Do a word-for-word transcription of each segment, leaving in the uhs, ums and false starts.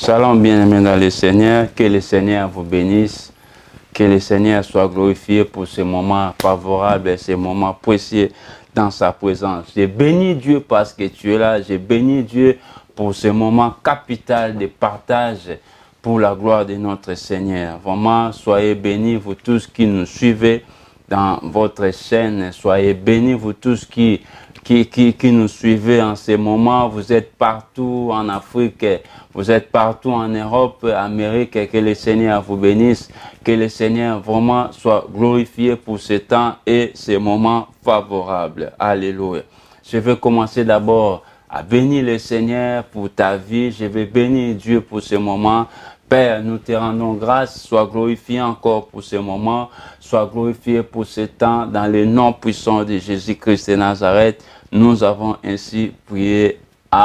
Shalom bien-aimés dans le Seigneur, que le Seigneur vous bénisse, que le Seigneur soit glorifié pour ce moment favorable et ces moments précieux dans sa présence. J'ai béni Dieu parce que tu es là, j'ai béni Dieu pour ce moment capital de partage pour la gloire de notre Seigneur. Vraiment, soyez bénis vous tous qui nous suivez dans votre chaîne, soyez bénis vous tous qui Qui, qui, qui nous suivez en ce moment. Vous êtes partout en Afrique, vous êtes partout en Europe, Amérique, que le Seigneur vous bénisse, que le Seigneur vraiment soit glorifié pour ce temps et ces moments favorables. Alléluia. Je vais commencer d'abord à bénir le Seigneur pour ta vie. Je vais bénir Dieu pour ce moment. Père, nous te rendons grâce, sois glorifié encore pour ce moment, sois glorifié pour ce temps, dans le nom puissant de Jésus-Christ de Nazareth, nous avons ainsi prié.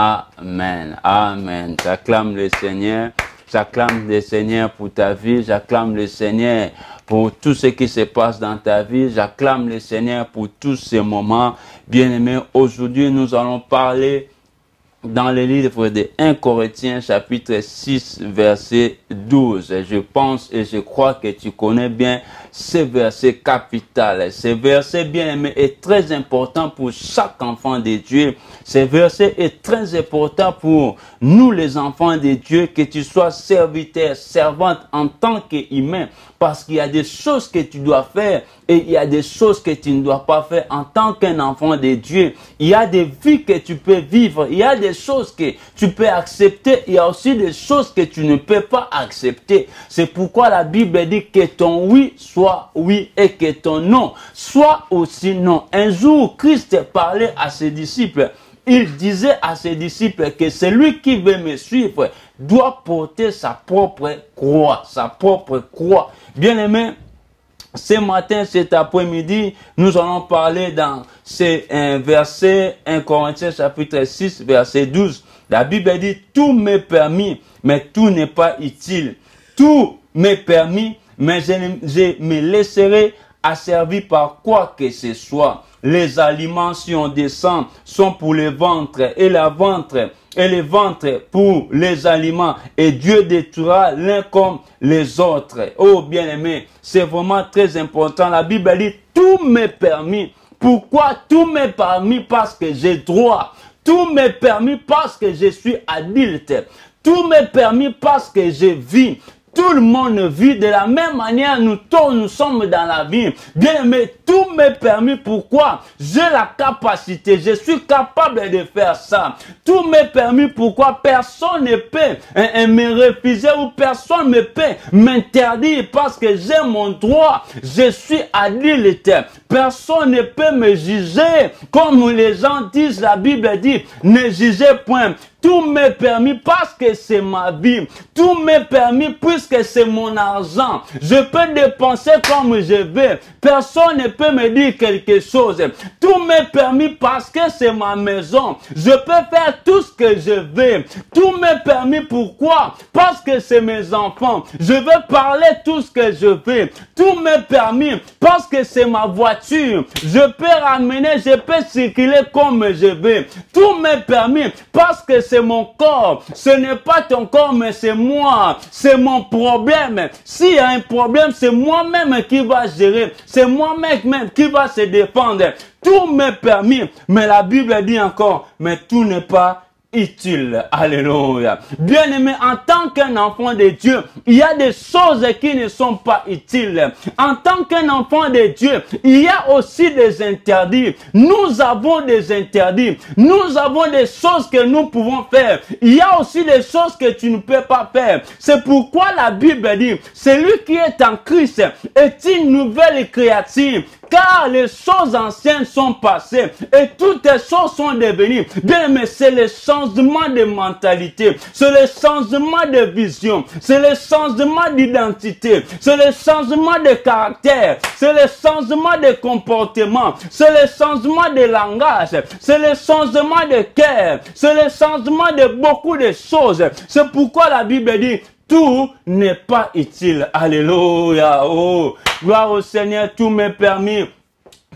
Amen. Amen. J'acclame le Seigneur, j'acclame le Seigneur pour ta vie, j'acclame le Seigneur pour tout ce qui se passe dans ta vie, j'acclame le Seigneur pour tous ces moments. Bien-aimés, aujourd'hui nous allons parler dans le livre de un Corinthiens chapitre six verset douze. Je pense et je crois que tu connais bien ce verset capital. Ce verset bien aimé est très important pour chaque enfant de Dieu. Ce verset est très important pour nous les enfants de Dieu, que tu sois serviteur, servante en tant qu'humain. Parce qu'il y a des choses que tu dois faire et il y a des choses que tu ne dois pas faire en tant qu'un enfant de Dieu. Il y a des vies que tu peux vivre, il y a des choses que tu peux accepter, il y a aussi des choses que tu ne peux pas accepter. C'est pourquoi la Bible dit que ton oui soit oui et que ton non soit aussi non. Un jour, Christ parlait à ses disciples. Il disait à ses disciples que celui qui veut me suivre doit porter sa propre croix, sa propre croix. Bien-aimés, ce matin, cet après-midi, nous allons parler dans ce un verset, un Corinthiens chapitre six, verset douze. La Bible dit, tout m'est permis, mais tout n'est pas utile. Tout m'est permis, mais je, je me laisserai asservir par quoi que ce soit. Les aliments, si on descend, sont pour le ventre, et la ventre, et le ventre pour les aliments, et Dieu détruira l'un comme les autres. Oh bien-aimé, c'est vraiment très important. La Bible dit, tout m'est permis. Pourquoi tout m'est permis? Parce que j'ai droit. Tout m'est permis parce que je suis adulte. Tout m'est permis parce que je vis. Tout le monde vit de la même manière, nous tous nous sommes dans la vie. Bien aimé, tout m'est permis. Pourquoi? J'ai la capacité, je suis capable de faire ça. Tout m'est permis. Pourquoi? Personne ne peut hein, me refuser ou personne ne peut m'interdire parce que j'ai mon droit. Je suis adulte. Personne ne peut me juger. Comme les gens disent, la Bible dit, ne jugez point. Tout m'est permis parce que c'est ma vie. Tout m'est permis puisque c'est mon argent. Je peux dépenser comme je veux. Personne ne peut me dire quelque chose. Tout m'est permis parce que c'est ma maison. Je peux faire tout ce que je veux. Tout m'est permis pourquoi? Parce que c'est mes enfants. Je veux parler tout ce que je veux. Tout m'est permis parce que c'est ma voiture. Je peux ramener, je peux circuler comme je veux. Tout m'est permis parce que c'est mon corps. Ce n'est pas ton corps, mais c'est moi. C'est mon problème. S'il y a un problème, c'est moi-même qui va gérer. C'est moi-même qui va se défendre. Tout m'est permis. Mais la Bible dit encore, mais tout n'est pas utile. Alléluia. Bien-aimé, en tant qu'un enfant de Dieu, il y a des choses qui ne sont pas utiles. En tant qu'un enfant de Dieu, il y a aussi des interdits. Nous avons des interdits. Nous avons des choses que nous pouvons faire. Il y a aussi des choses que tu ne peux pas faire. C'est pourquoi la Bible dit, celui qui est en Christ est une nouvelle créature. Car les choses anciennes sont passées et toutes les choses sont devenues. Bien, mais c'est le changement de mentalité, c'est le changement de vision, c'est le changement d'identité, c'est le changement de caractère, c'est le changement de comportement, c'est le changement de langage, c'est le changement de cœur, c'est le changement de beaucoup de choses. C'est pourquoi la Bible dit, tout n'est pas utile. Alléluia. Oh, gloire au Seigneur, tout m'est permis.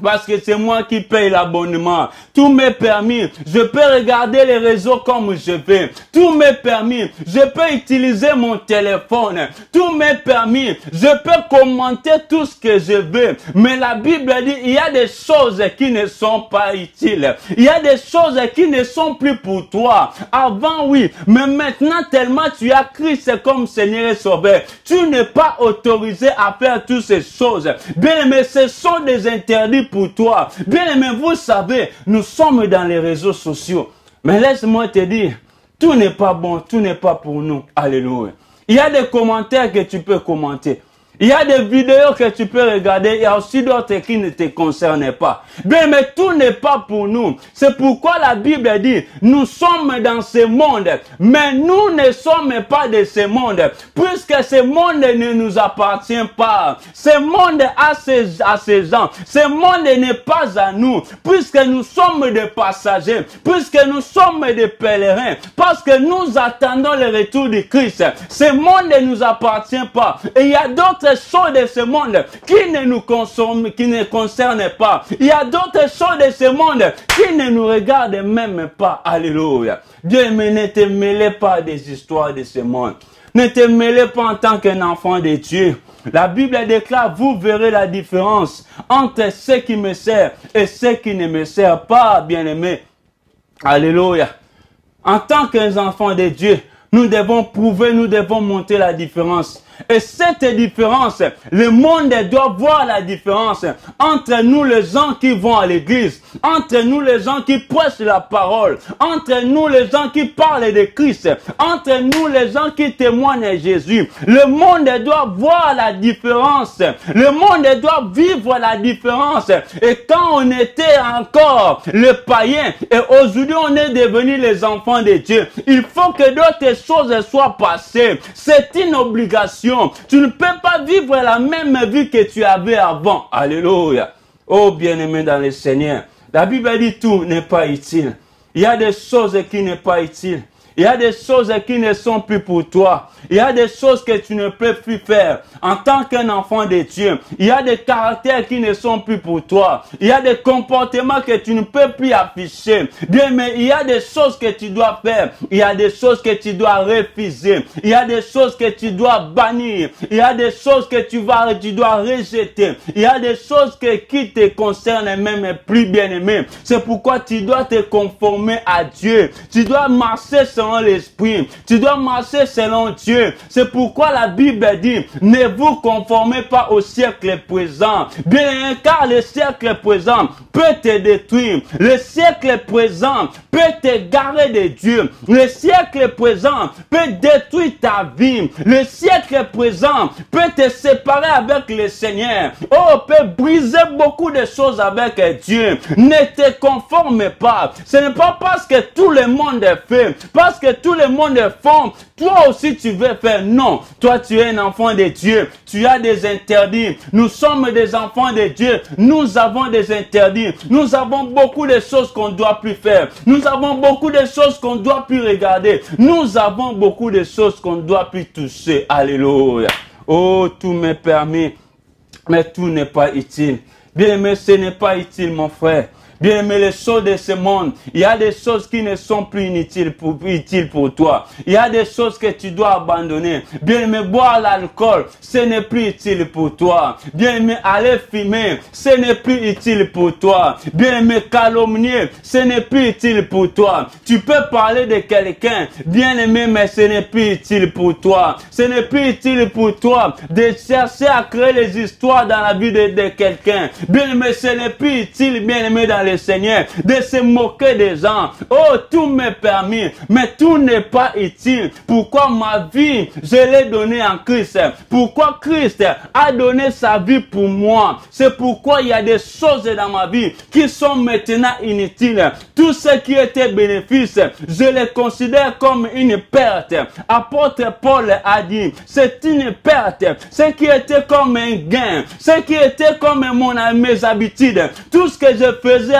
parce que c'est moi qui paye l'abonnement. Tout m'est permis. Je peux regarder les réseaux comme je veux. Tout m'est permis. Je peux utiliser mon téléphone. Tout m'est permis. Je peux commenter tout ce que je veux. Mais la Bible dit, il y a des choses qui ne sont pas utiles. Il y a des choses qui ne sont plus pour toi. Avant, oui. Mais maintenant, tellement tu as Christ comme Seigneur et Sauveur, tu n'es pas autorisé à faire toutes ces choses. Bien aimé, ce sont des interdits pour toi. Bien aimé, vous savez, nous sommes dans les réseaux sociaux. Mais laisse-moi te dire, tout n'est pas bon, tout n'est pas pour nous. Alléluia. Il y a des commentaires que tu peux commenter. Il y a des vidéos que tu peux regarder, il y a aussi d'autres qui ne te concernent pas. Bien, mais tout n'est pas pour nous. C'est pourquoi la Bible dit, nous sommes dans ce monde, mais nous ne sommes pas de ce monde, puisque ce monde ne nous appartient pas. Ce monde a ses, a ses gens. Ce monde n'est pas à nous, puisque nous sommes des passagers, puisque nous sommes des pèlerins, parce que nous attendons le retour de Christ. Ce monde ne nous appartient pas. Et il y a d'autres choses de ce monde qui ne nous consomment, qui ne concernent pas. Il y a d'autres choses de ce monde qui ne nous regardent même pas. Alléluia. Dieu, mais ne te mêlez pas des histoires de ce monde. Ne te mêlez pas en tant qu'un enfant de Dieu. La Bible déclare, vous verrez la différence entre ceux qui me servent et ceux qui ne me servent pas, bien-aimés. Alléluia. En tant qu'enfants de Dieu, nous devons prouver, nous devons montrer la différence. Et cette différence, le monde doit voir la différence entre nous les gens qui vont à l'église, entre nous les gens qui prêchent la parole, entre nous les gens qui parlent de Christ, entre nous les gens qui témoignent de Jésus. Le monde doit voir la différence. Le monde doit vivre la différence. Et quand on était encore le païen et aujourd'hui on est devenus les enfants de Dieu, il faut que d'autres choses soient passées. C'est une obligation. Tu ne peux pas vivre la même vie que tu avais avant. Alléluia. Oh bien-aimé dans le Seigneur. La Bible dit tout n'est pas utile. Il y a des choses qui ne sont pas utiles. Il y a des choses qui ne sont plus pour toi. Il y a des choses que tu ne peux plus faire. En tant qu'un enfant de Dieu, il y a des caractères qui ne sont plus pour toi. Il y a des comportements que tu ne peux plus afficher. Bien, mais il y a des choses que tu dois faire. Il y a des choses que tu dois refuser. Il y a des choses que tu dois bannir. Il y a des choses que tu, vas, tu dois rejeter. Il y a des choses que, qui te concernent même plus, bien-aimé. C'est pourquoi tu dois te conformer à Dieu. Tu dois marcher selon l'esprit. Tu dois marcher selon Dieu. C'est pourquoi la Bible dit, ne vous conformez pas au siècle présent. Bien, car le siècle présent peut te détruire. Le siècle présent peut te garer de Dieu. Le siècle présent peut détruire ta vie. Le siècle présent peut te séparer avec le Seigneur. Oh, peut briser beaucoup de choses avec Dieu. Ne te conforme pas. Ce n'est pas parce que tout le monde fait, parce que tout le monde font, toi aussi tu veux faire. Non, toi tu es un enfant de Dieu. Tu as des interdits. Nous sommes des enfants de Dieu. Nous avons des interdits. Nous avons beaucoup de choses qu'on ne doit plus faire. Nous avons beaucoup de choses qu'on ne doit plus regarder. Nous avons beaucoup de choses qu'on ne doit plus toucher. Alléluia. Oh, tout m'est permis, mais tout n'est pas utile. Bien aimé, ce n'est pas utile, mon frère. Bien aimé, les choses de ce monde, il y a des choses qui ne sont plus inutiles pour, utiles pour toi. Il y a des choses que tu dois abandonner. Bien aimé, boire l'alcool, ce n'est plus utile pour toi. Bien aimé, aller fumer, ce n'est plus utile pour toi. Bien aimé, calomnier, ce n'est plus utile pour toi. Tu peux parler de quelqu'un, bien aimé, mais ce n'est plus utile pour toi. Ce n'est plus utile pour toi de chercher à créer les histoires dans la vie de, de quelqu'un. Bien aimé, ce n'est plus utile, bien aimé, dans les Seigneur, de se moquer des gens. Oh, tout m'est permis, mais tout n'est pas utile. Pourquoi ma vie, je l'ai donnée en Christ? Pourquoi Christ a donné sa vie pour moi? C'est pourquoi il y a des choses dans ma vie qui sont maintenant inutiles. Tout ce qui était bénéfice, je les considère comme une perte. Apôtre Paul a dit, c'est une perte. Ce qui était comme un gain, ce qui était comme mon, mes habitudes, tout ce que je faisais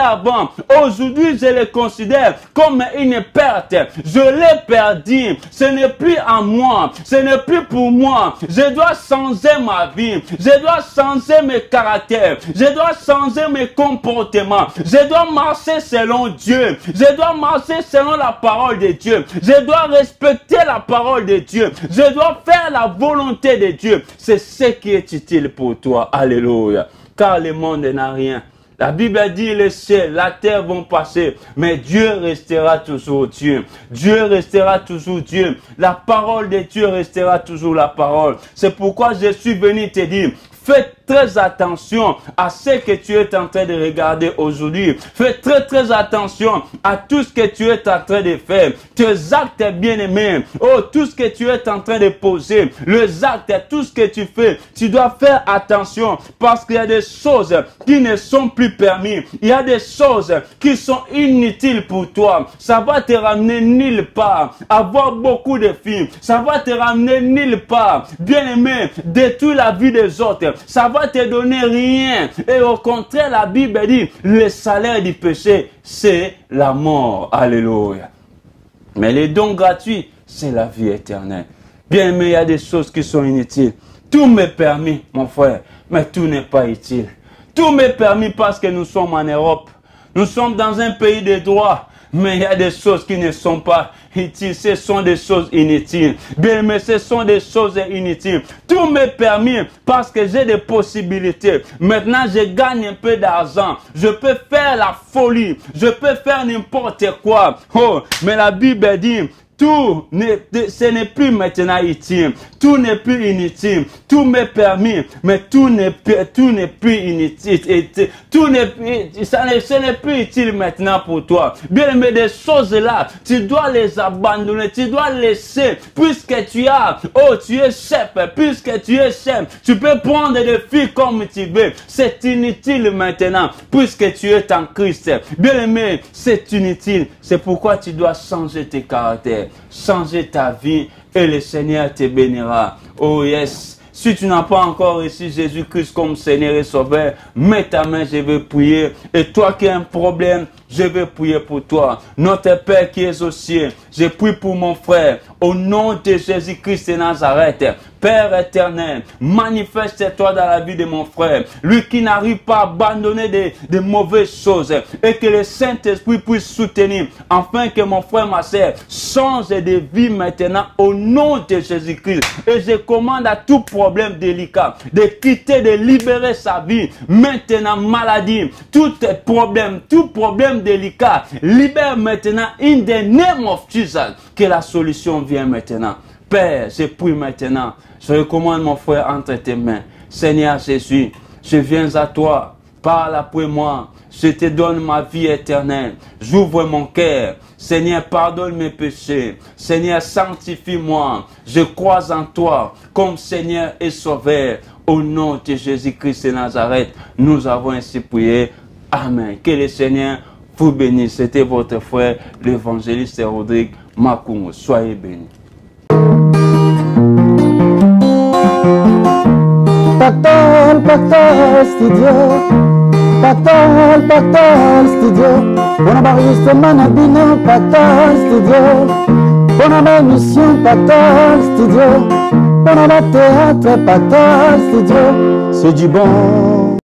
avant. Aujourd'hui, je les considère comme une perte. Je l'ai perdu. Ce n'est plus à moi. Ce n'est plus pour moi. Je dois changer ma vie. Je dois changer mes caractères. Je dois changer mes comportements. Je dois marcher selon Dieu. Je dois marcher selon la parole de Dieu. Je dois respecter la parole de Dieu. Je dois faire la volonté de Dieu. C'est ce qui est utile pour toi. Alléluia. Car le monde n'a rien. La Bible dit les cieux, la terre vont passer, mais Dieu restera toujours Dieu. Dieu restera toujours Dieu. La parole de Dieu restera toujours la parole. C'est pourquoi je suis venu te dire, fais très attention à ce que tu es en train de regarder aujourd'hui. Fais très très attention à tout ce que tu es en train de faire. Tes actes bien-aimés. Oh, tout ce que tu es en train de poser. Les actes, tout ce que tu fais. Tu dois faire attention parce qu'il y a des choses qui ne sont plus permises. Il y a des choses qui sont inutiles pour toi. Ça va te ramener nulle part. Avoir beaucoup de filles. Ça va te ramener nulle part. Bien-aimé, détruire la vie des autres. Ça va te donner rien. Et au contraire, la Bible dit, le salaire du péché, c'est la mort. Alléluia. Mais les dons gratuits, c'est la vie éternelle. Bien aimé, il y a des choses qui sont inutiles. Tout m'est permis, mon frère, mais tout n'est pas utile. Tout m'est permis parce que nous sommes en Europe. Nous sommes dans un pays de droit. Mais il y a des choses qui ne sont pas utiles. Ce sont des choses inutiles. Bien, mais ce sont des choses inutiles. Tout m'est permis parce que j'ai des possibilités. Maintenant, je gagne un peu d'argent. Je peux faire la folie. Je peux faire n'importe quoi. Oh, mais la Bible dit, tout, ce n'est plus maintenant utile. Tout n'est plus inutile. Tout m'est permis, mais tout n'est tout n'est plus inutile. Tout n'est ce n'est plus utile maintenant pour toi. Bien aimé, des choses là, tu dois les abandonner. Tu dois laisser, puisque tu as, oh, tu es chef, puisque tu es chef, tu peux prendre des filles comme tu veux. C'est inutile maintenant, puisque tu es en Christ. Bien aimé, c'est inutile. C'est pourquoi tu dois changer tes caractères, changer ta vie et le Seigneur te bénira. Oh yes. Si tu n'as pas encore reçu Jésus-Christ comme Seigneur et Sauveur, mets ta main, je vais prier. Et toi qui as un problème, je vais prier pour toi. Notre Père qui es aux cieux, je prie pour mon frère. Au nom de Jésus-Christ de Nazareth, Père éternel, manifeste-toi dans la vie de mon frère. Lui qui n'arrive pas à abandonner des, des mauvaises choses. Et que le Saint-Esprit puisse soutenir. Afin que mon frère, ma sœur, change de vie maintenant au nom de Jésus-Christ. Et je commande à tout problème délicat de quitter, de libérer sa vie. Maintenant, maladie, tout problème, tout problème délicat, libère maintenant in the name of Jesus. Que la solution vienne maintenant. Père, je prie maintenant. Je recommande mon frère entre tes mains. Seigneur Jésus, je viens à toi. Parle après moi. Je te donne ma vie éternelle. J'ouvre mon cœur. Seigneur, pardonne mes péchés. Seigneur, sanctifie-moi. Je crois en toi comme Seigneur et Sauveur. Au nom de Jésus-Christ de Nazareth, nous avons ainsi prié. Amen. Que le Seigneur vous bénisse. C'était votre frère, l'évangéliste Rodrigue Makungu. Soyez bénis. Pactole, Pactole Studio, Pactole, Pactole Studio, pour enregistrer Manabino, Pactole Studio, pour la mission, Pactole Studio, pour le théâtre, Pactole Studio, c'est du bon.